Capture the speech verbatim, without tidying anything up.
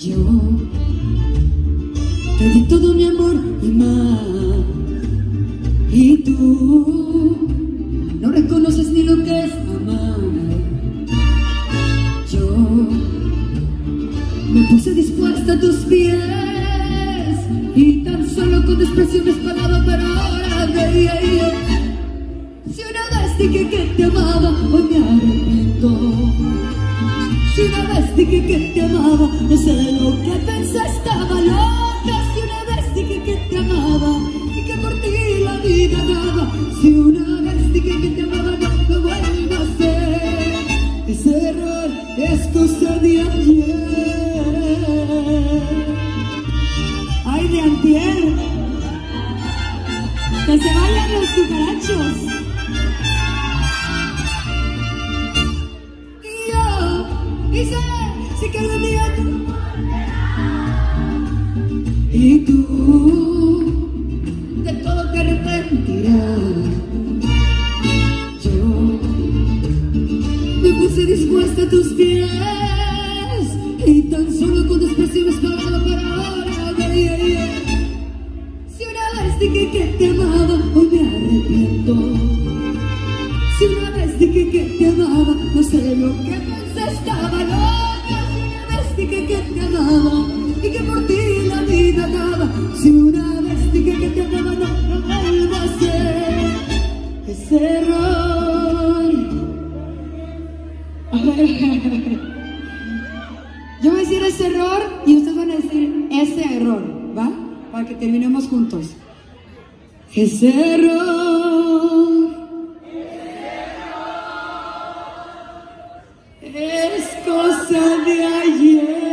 Yo te di todo mi amor y más, y tú no reconoces ni lo que es amar. Yo me puse dispuesta a tus pies y tan solo con desprecio me esperaba, pero ahora veía. Si una vez dije que te amaba, hoy me arrepiento. Si una vez dije que te amaba, no sé lo que pensé, estaba loca. Si una vez dije que te amaba y que por ti la vida daba. Si una vez dije que te amaba, no lo vuelvo a hacer. Ese error es cosa de ayer. Ay, de antier. Que se vayan los cucarachos. Y sé, sé que algún día tú y tú de todo te arrepentirás. Yo me puse dispuesta a tus pies y tan solo con desprecio me esperaba, pero ahora veía. Si una vez dije que te amaba, hoy me arrepiento. Si una vez dije que te amaba, no sé lo que pensé, estaba loca. Si una vez dije que te amaba y que por ti la vida daba. Si una vez dije que te amaba, no lo vuelvo a hacer. Ese error. A ver, yo voy a decir ese error y ustedes van a decir ese error, ¿va? Para que terminemos juntos. Ese error es cosa de ayer.